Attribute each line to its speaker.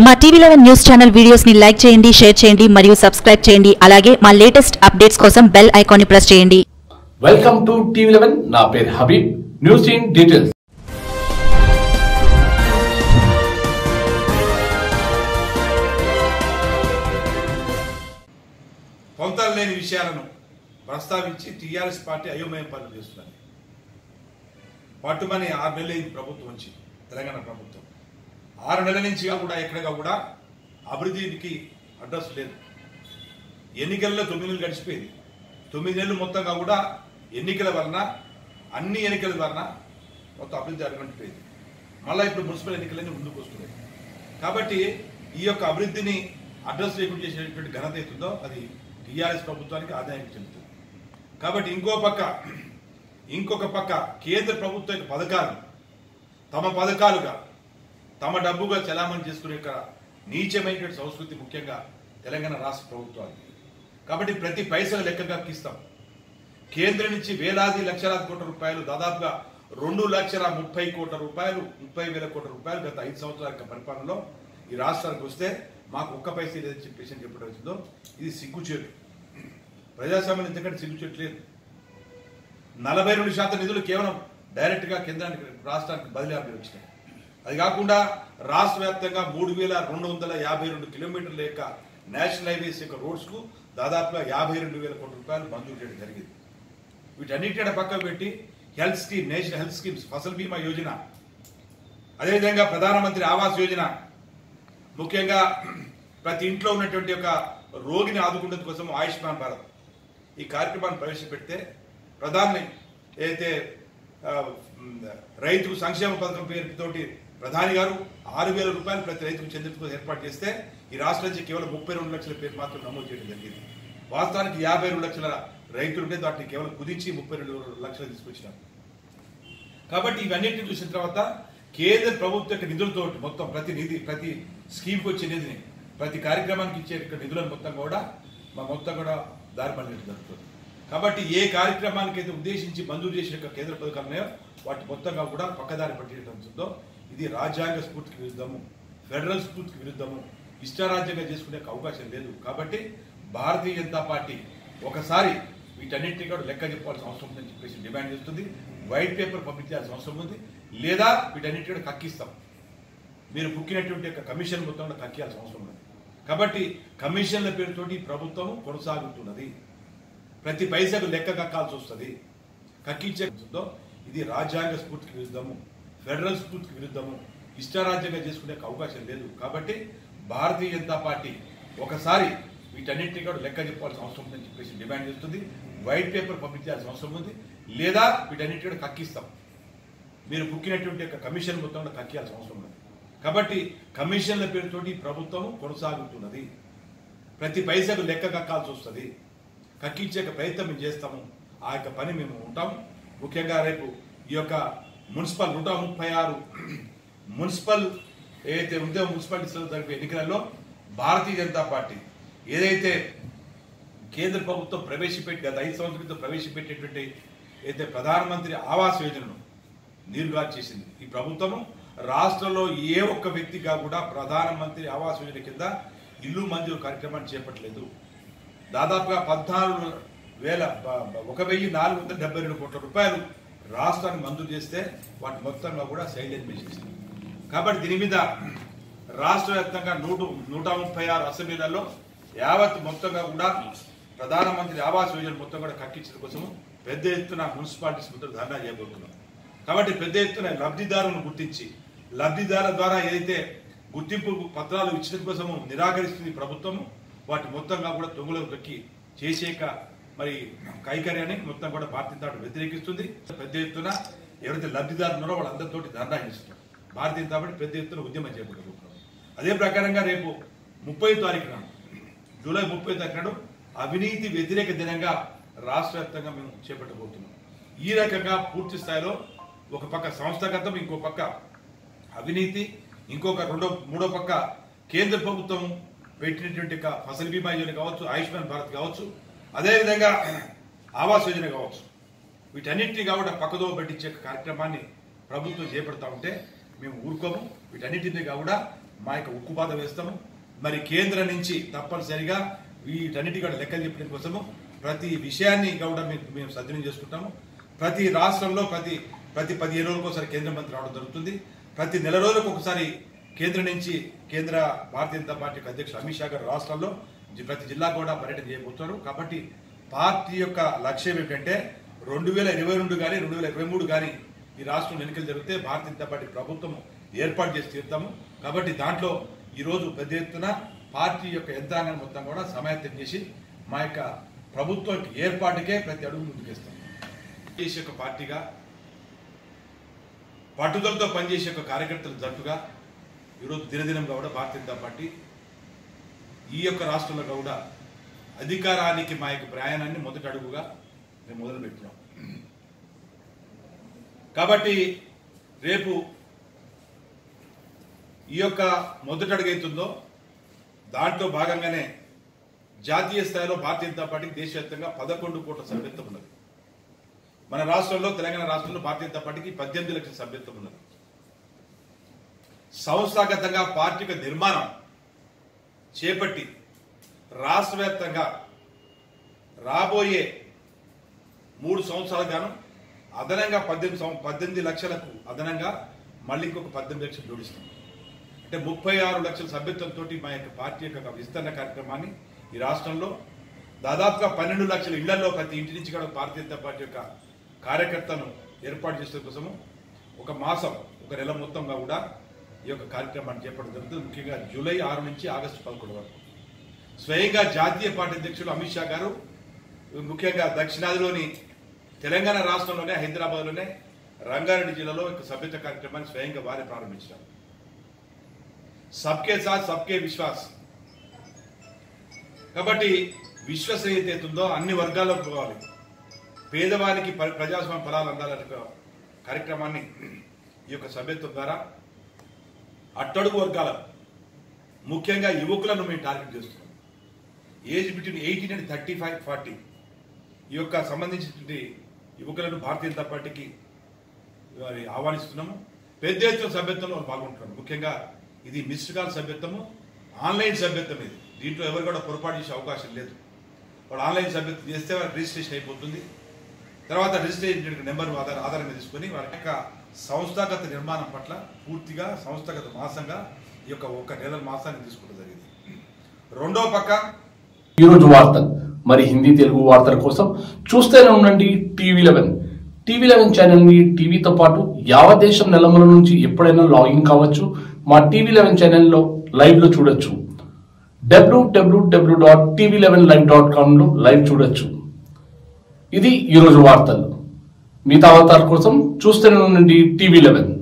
Speaker 1: మా టీవీ11 news channel videos ని లైక్ చేయండి, షేర్ చేయండి మరియు సబ్స్క్రైబ్ చేయండి. అలాగే మా లేటెస్ట్ అప్డేట్స్ కోసం బెల్ ఐకాన్ ని ప్రెస్ చేయండి.
Speaker 2: వెల్కమ్ టు టీవీ11. నా పేరు హబీబ్. News in details.
Speaker 3: పొంతలు లేని విషయాలను ప్రస్తావించి టీఆర్ఎస్ పార్టీ అయోమయం పనులు చేస్తున్నది. పట్టుమని 6 నెలలు ఈ ప్రభుత్వం వచ్చి తెలంగాణ ప్రభుత్వం 6 నెలల నుంచి కూడా ఎక్కడగా కూడా అభివృద్ధికి అడ్రస్ లేదు. ఎన్నికల్లో 9 నెలలు గడిచిపోయింది. 9 నెలలు మొత్తంగా కూడా ఎన్నికల వలన అన్ని ఎన్నికల వలన మొత్తం అభివృద్ధి అడుగుంటుపోయింది. మళ్ళీ ఇప్పుడు మున్సిపల్ ఎన్నికలన్నీ ముందుకు వస్తున్నాయి. కాబట్టి ఈ యొక్క అభివృద్ధిని అడ్రస్ లేకుండా చేసేటువంటి ఘనత అవుతుందో అది టీఆర్ఎస్ ప్రభుత్వానికి ఆదాయం చెందుతుంది. కాబట్టి ఇంకొక పక్క కేంద్ర ప్రభుత్వ యొక్క పథకాలు తమ పథకాలుగా తమ డబ్బుగా చలామణి చేసుకునే నీచమైన సంస్కృతి ముఖ్యంగా తెలంగాణ రాష్ట్ర ప్రభుత్వానికి. కాబట్టి ప్రతి పైసలు లెక్కగా ఇస్తాం. కేంద్రం నుంచి వేలాది లక్షలాది కోట్ల రూపాయలు, దాదాపుగా 2,30,00,000 కోట్ల రూపాయలు, 30,000 కోట్ల రూపాయలు గత 5 సంవత్సరాల పరిపాలనలో ఈ రాష్ట్రానికి వస్తే మాకు ఒక్క పైసా లేదని చెప్పేసి చెప్పడం వచ్చిందో ఇది సిగ్గుచేటు. ప్రజాస్వామ్యం ఎందుకంటే సిగ్గుచేటు లేదు. 42% నిధులు కేవలం డైరెక్ట్గా కేంద్రానికి రాష్ట్రానికి బదిలీ వచ్చినాయి. అది కాకుండా రాష్ట్ర వ్యాప్తంగా 3,252 కిలోమీటర్ల యొక్క నేషనల్ హైవేస్ యొక్క రోడ్స్ కు దాదాపుగా 52,000 కోట్ల రూపాయలు మంజూరు చేయడం జరిగింది. వీటన్నిటి పక్కన పెట్టి health scheme, national health schemes, Fasal Bima Yojana, అదేవిధంగా ప్రధానమంత్రి ఆవాస్ యోజన, ముఖ్యంగా ప్రతి ఇంట్లో ఉన్నటువంటి ఒక రోగిని ఆదుకునే కోసం ఆయుష్మాన్ భారత్ ఈ కార్యక్రమాన్ని ప్రవేశపెడితే ప్రధాని ఏదైతే రైతు సంక్షేమ పథకం పేరుతోటి ప్రధాని గారు 6,000 రూపాయలు ప్రతి రైతుకు చెందించుకు ఏర్పాటు చేస్తే ఈ రాష్ట్రం నుంచి కేవలం 32 లక్షల పేరు మాత్రం నమోదు చేయడం జరిగింది. వాస్తవానికి 52 లక్షల రైతులుంటే వాటిని కేవలం కుదించి 32 లక్షలు తీసుకొచ్చినారు. కాబట్టి ఇవన్నింటినీ చూసిన తర్వాత కేంద్ర ప్రభుత్వ యొక్క నిధులతో మొత్తం ప్రతి స్కీమ్కి వచ్చే నిధిని, ప్రతి కార్యక్రమానికి ఇచ్చే నిధులను మొత్తం కూడా దారి మళ్ళీ జరుగుతుంది. కాబట్టి ఏ కార్యక్రమానికి అయితే ఉద్దేశించి మంజూరు చేసిన కేంద్ర పథకాలు ఉన్నాయో వాటి మొత్తంగా కూడా పక్కదారి పట్టిందో ఇది రాజ్యాంగ స్ఫూర్తికి విరుద్ధము, ఫెడరల్ స్ఫూర్తికి విరుద్ధము, ఇష్టారాజ్యంగా చేసుకునే అవకాశం లేదు. కాబట్టి భారతీయ జనతా పార్టీ ఒకసారి వీటన్నింటినీ కూడా లెక్క చెప్పాల్సిన అవసరం ఉందని చెప్పేసి డిమాండ్ చేస్తుంది. వైట్ పేపర్ పంపించాల్సిన అవసరం ఉంది. లేదా వీటన్నింటి కూడా కక్కిస్తాం. మీరు బుక్కినటువంటి కమిషన్ మొత్తం కూడా కక్కియాల్సిన అవసరం ఉంది. కాబట్టి కమిషన్ల పేరుతోటి ప్రభుత్వం కొనసాగుతున్నది. ప్రతి పైసకు లెక్క కక్కాల్సి వస్తుంది. కక్కించే ఇది రాజ్యాంగ స్ఫూర్తికి విరుద్ధము, ఫెడరల్ స్ఫూర్తికి విరుద్ధము, ఇష్టారాజ్యంగా చేసుకునే అవకాశం లేదు. కాబట్టి భారతీయ జనతా పార్టీ ఒకసారి వీటన్నింటినీ కూడా లెక్క చెప్పాల్సిన అవసరం ఉందని చెప్పేసి డిమాండ్ చేస్తుంది. వైట్ పేపర్ పంపించాల్సిన అవసరం ఉంది. లేదా వీటన్నింటి కూడా కక్కిస్తాం. మీరు బుక్కినటువంటి కమిషన్ మొత్తం కూడా కక్కియాల్సిన అవసరం ఉంది. కాబట్టి కమిషన్ల పేరుతోటి ప్రభుత్వం కొనసాగుతున్నది. ప్రతి పైసకు లెక్క కక్కాల్సి వస్తుంది. కక్కించే ప్రయత్నం మేము చేస్తాము. ఆ యొక్క పని మేము ఉంటాం. ముఖ్యంగా రేపు ఈ యొక్క మున్సిపల్ 136 మున్సిపల్ ఏదైతే ఉందో మున్సిపాలిటీస్లో జరిపే ఎన్నికలలో భారతీయ జనతా పార్టీ ఏదైతే కేంద్ర ప్రభుత్వం గత 5 సంవత్సరాల క్రితం ప్రవేశపెట్టేటువంటి ఏదైతే ప్రధానమంత్రి ఆవాస్ యోజనను నీరుగారు చేసింది ఈ ప్రభుత్వము. రాష్ట్రంలో ఏ ఒక్క వ్యక్తిగా కూడా ప్రధానమంత్రి ఆవాస్ యోజన కింద ఇల్లు మంజూరు కార్యక్రమాన్ని చేపట్టలేదు. దాదాపుగా 1,472 కోట్ల రూపాయలు రాష్ట్రానికి మంజూరు చేస్తే వాటి మొత్తంగా కూడా సైలెంట్ చేసింది. కాబట్టి దీని మీద రాష్ట్ర వ్యాప్తంగా 136 అసెంబ్లీలలో యావత్ మొత్తంగా కూడా ప్రధానమంత్రి ఆవాస్ యోజన మొత్తం కూడా కక్కించడం కోసం పెద్ద ఎత్తున మున్సిపాలిటీస్ మొత్తం ధర్నా చేయబోతున్నాం. కాబట్టి పెద్ద ఎత్తున లబ్ధిదారులను గుర్తించి లబ్ధిదారుల ద్వారా ఏదైతే గుర్తింపు పత్రాలు ఇచ్చడం కోసము నిరాకరిస్తుంది ప్రభుత్వము, వాటి మొత్తంగా కూడా తొంగులకు దొక్కి చేసేక మరి కైకర్యాన్ని మొత్తం కూడా భారతీయ జనతా పార్టీ వ్యతిరేకిస్తుంది. పెద్ద ఎత్తున ఎవరైతే లబ్ధిదారులు ఉన్నారో వాళ్ళందరితో ధర్నా చేస్తున్నారు. భారతీయ జనతా పార్టీ పెద్ద ఎత్తున ఉద్యమం చేపడుతున్నారు. అదే ప్రకారంగా రేపు 30వ తారీఖు నాడు, జూలై 30వ తారీఖు నాడు అవినీతి వ్యతిరేక దినంగా రాష్ట్ర వ్యాప్తంగా మేము చేపట్టబోతున్నాం. ఈ రకంగా పూర్తి స్థాయిలో ఒక పక్క సంస్థాగతం, ఇంకో పక్క అవినీతి, ఇంకొక మూడో పక్క కేంద్ర ప్రభుత్వం పెట్టినటువంటి ఫసల్ బీమా యోజన కావచ్చు, ఆయుష్మాన్ భారత్ కావచ్చు, అదేవిధంగా ఆవాస్ యోజన కావచ్చు, వీటన్నిటినీ కూడా పక్కదో పట్టించే కార్యక్రమాన్ని ప్రభుత్వం చేపడతా ఉంటే మేము ఊరుకోము. వీటన్నిటినీ కూడా మా యొక్క ఉక్కుపాత వేస్తాము. మరి కేంద్రం నుంచి తప్పనిసరిగా వీటన్నిటి కూడా లెక్కలు చెప్పడం కోసము ప్రతి విషయాన్ని కూడా మేము సద్వినియోగం చేసుకుంటాము. ప్రతి రాష్ట్రంలో ప్రతి 15 రోజులకు ఒకసారి కేంద్ర మంత్రి రావడం జరుగుతుంది. ప్రతి నెల రోజులకు ఒకసారి కేంద్రం నుంచి కేంద్ర భారతీయ జనతా పార్టీ అధ్యక్షుడు అమిత్ షా గారు రాష్ట్రాల్లో ప్రతి జిల్లా కూడా పర్యటన చేయబోతున్నారు. కాబట్టి పార్టీ యొక్క లక్ష్యం ఏంటంటే 2022 కానీ 2023 కానీ ఈ రాష్ట్రంలో ఎన్నికలు జరిగితే భారతీయ జనతా పార్టీ ప్రభుత్వం ఏర్పాటు చేసి తీరుతాము. కాబట్టి దాంట్లో ఈరోజు పెద్ద ఎత్తున పార్టీ యొక్క యంత్రాంగం మొత్తం కూడా సమాయత్తం చేసి మా యొక్క ప్రభుత్వం ఏర్పాటుకే ప్రతి అడుగు ముందుకేస్తాం. దేశ యొక్క పార్టీగా పట్టుదలతో పనిచేసే యొక్క కార్యకర్తల జట్టుగా ఈరోజు దినదినంగా కూడా భారతీయ జనతా పార్టీ ఈ యొక్క రాష్ట్రంలో కూడా అధికారానికి మా యొక్క ప్రయాణాన్ని మొదటి అడుగుగా మేము మొదలుపెట్టినాం. కాబట్టి రేపు ఈ యొక్క మొదటి అడుగు అవుతుందో దాంట్లో భాగంగానే జాతీయ స్థాయిలో భారతీయ జనతా పార్టీకి దేశవ్యాప్తంగా 11 కోట్ల సభ్యత్వం ఉన్నది. మన రాష్ట్రంలో తెలంగాణ రాష్ట్రంలో భారతీయ జనతా పార్టీకి 18 లక్షల సభ్యత్వం ఉన్నది. సంస్థాగతంగా పార్టీ యొక్క నిర్మాణం చేపట్టి రాష్ట్ర వ్యాప్తంగా రాబోయే 3 సంవత్సరాలకు గాను అదనంగా 18 లక్షలకు అదనంగా మళ్ళీ ఇంకొక 18 లక్షలు జోడిస్తాం. అంటే 36 లక్షల సభ్యత్వంతో మా యొక్క పార్టీ యొక్క విస్తరణ కార్యక్రమాన్ని ఈ రాష్ట్రంలో దాదాపుగా 12 లక్షల ఇళ్లలో ప్రతి ఇంటి నుంచి కూడా భారతీయ జనతా పార్టీ యొక్క కార్యకర్తను ఏర్పాటు చేసే కోసము ఒక మాసం ఒక నెల మొత్తంగా కూడా ఈ యొక్క కార్యక్రమాన్ని చేపట్టడం జరుగుతుంది. ముఖ్యంగా జూలై 6 నుంచి ఆగస్టు 11 వరకు స్వయంగా జాతీయ పార్టీ అధ్యక్షులు అమిత్ షా గారు ముఖ్యంగా దక్షిణాదిలోని తెలంగాణ రాష్ట్రంలోనే హైదరాబాద్లోనే రంగారెడ్డి జిల్లాలో ఒక సభ్యత కార్యక్రమాన్ని స్వయంగా వారే ప్రారంభించారు. సబ్కే సాత్ సబ్కే విశ్వాస్. కాబట్టి విశ్వసనీయత ఏతుందో అన్ని వర్గాల్లోకి పోవాలి, పేదవానికి ప్రజాస్వామ్య ఫలాలు అందాలనే కార్యక్రమాన్ని ఈ యొక్క సభ్యత్వం ద్వారా అట్టడుగు వర్గాల ముఖ్యంగా యువకులను మేము టార్గెట్ చేస్తున్నాం. ఏజ్ బిట్వీన్ 18 and 35-40 ఈ యొక్క సంబంధించినటువంటి యువకులను భారతీయ జనతా పార్టీకి ఆహ్వానిస్తున్నాము. పెద్ద ఎత్తున సభ్యత్వంలో వాళ్ళు పాల్గొంటున్నాము. ముఖ్యంగా ఇది మిస్డ్ కాల్ సభ్యత్వము, ఆన్లైన్ సభ్యత్వం. ఇది దీంట్లో ఎవరు కూడా పొరపాటు చేసే అవకాశం లేదు. వాళ్ళు ఆన్లైన్ సభ్యత్వం చేస్తే వాళ్ళకి రిజిస్ట్రేషన్ అయిపోతుంది. తర్వాత రిజిస్ట్రేషన్ నెంబర్ ఆధారంగా తీసుకుని వాళ్ళ యొక్క సంస్థాగత నిర్మాణం పట్ల పూర్తిగా సంస్థాగత మాసంగా ఈ యొక్క 1 నెల మాసాన్ని తీసుకోవడం జరిగింది. రెండో పక్క
Speaker 2: ఈరోజు వార్తలు మరి హిందీ తెలుగు వార్తల కోసం చూస్తూనే ఉండండి TV11. TV11 ఛానల్ ని టీవీతో పాటు యావత్ దేశం నెలమల నుంచి ఎప్పుడైనా లాగిన్ కావచ్చు. మా TV11 ఛానల్లో లైవ్ లో చూడొచ్చు. www.tv11live.com లో లైవ్ చూడొచ్చు. ఇది ఈరోజు వార్తలు. మిగతా వార్తల కోసం చూస్తూనే ఉండండి TV11.